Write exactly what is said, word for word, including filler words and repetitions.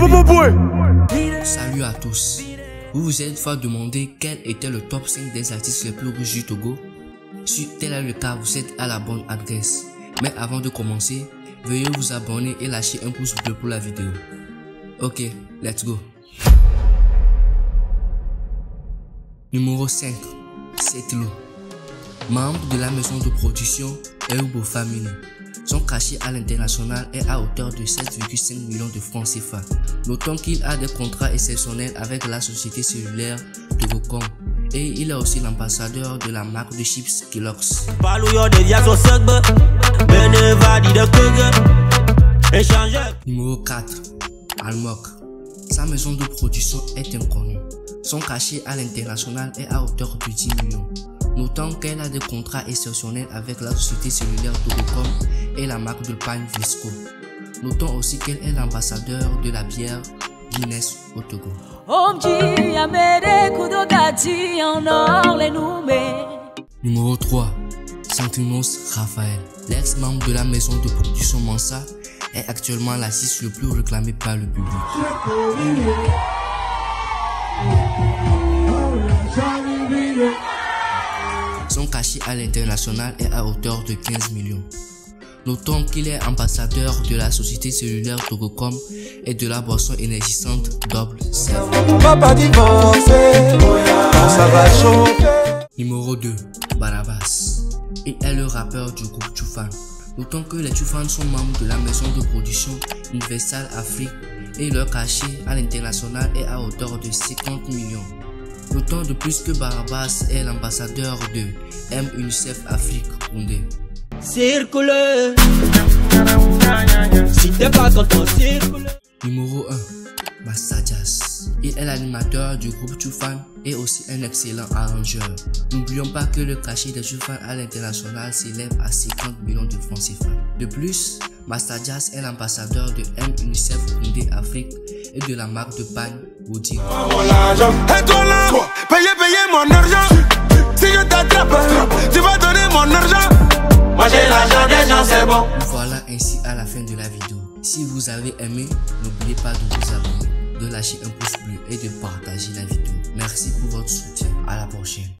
Salut à tous. Vous vous êtes fois demandé quel était le top cinq des artistes les plus riches du Togo? Si tel est le cas, vous êtes à la bonne adresse. Mais avant de commencer, veuillez vous abonner et lâcher un pouce bleu pour la vidéo. Ok, let's go. Numéro cinq. Setlo. Membre de la maison de production Eubo Family. Son cachet à l'international est à hauteur de sept virgule cinq millions de francs C F A. Notons qu'il a des contrats exceptionnels avec la société cellulaire Togocom et il est aussi l'ambassadeur de la marque de chips Kellogg's. Numéro quatre. Almok. Sa maison de production est inconnue. Son cachet à l'international est à hauteur de dix millions. Notons qu'elle a des contrats exceptionnels avec la société cellulaire Togocom et la marque de pain Visco. Notons aussi qu'elle est l'ambassadeur de la bière Guinness au Togo. Numéro trois. Santinos Raphaël. L'ex-membre de la maison de production Mansa est actuellement l'artiste le plus réclamé par le public. Son cachet à l'international est à hauteur de quinze millions. Notons qu'il est ambassadeur de la société cellulaire Togocom et de la boisson énergisante Double Seven. Numéro deux. Barabas. Il est le rappeur du groupe Tchoufan. Notons que les Tchoufan sont membres de la maison de production Universal Afrique et leur cachet à l'international est à hauteur de cinquante millions. Notons de plus que Barabas est l'ambassadeur de M UNICEF Afrique Condé. Circule. Si t'es pas content, circule. Numéro un. Massajas. Il est l'animateur du groupe Tchoufan et aussi un excellent arrangeur. N'oublions pas que le cachet de Tchoufan à l'international s'élève à cinquante millions de francs C F A. De plus, Massajas est l'ambassadeur de M UNICEF Condé Afrique et de la marque de pain Woody. Et toi là, payez, payez mon argent. Si je t'attrape, tu vas donner mon argent. Moi j'ai l'argent des gens, c'est bon. Voilà ainsi à la fin de la vidéo. Si vous avez aimé, n'oubliez pas de vous abonner, de lâcher un pouce bleu et de partager la vidéo. Merci pour votre soutien. À la prochaine.